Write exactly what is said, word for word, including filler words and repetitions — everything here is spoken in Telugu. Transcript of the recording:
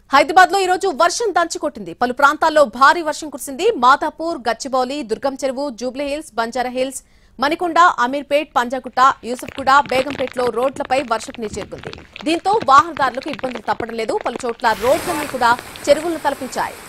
హైదరాబాద్ లో ఈ రోజు వర్షం దంచుకొట్టింది. పలు ప్రాంతాల్లో భారీ వర్షం కురిసింది. Madhapur, Gachibowli, Durgam Cheruvu, Jubilee Hills, Banjara Hills, Manikonda, Ameerpet, Panjagutta, Yousufguda, బేగంపేటలో రోడ్లపై వర్షపు నీరు చేరుకుంది. దీంతో వాహనదారులకు ఇబ్బందులు తప్పడం లేదు. పలు చోట్ల రోడ్లన్నీ కూడా చెరువులను తలపించాయి.